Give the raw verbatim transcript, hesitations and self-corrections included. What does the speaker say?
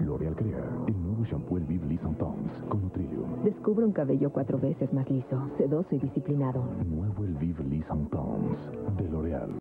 L'Oréal crea el nuevo shampoo Elvive Liss en Tons con Nutrilium. Descubre un cabello cuatro veces más liso, sedoso y disciplinado. Nuevo Elvive Liss en Tons de L'Oréal.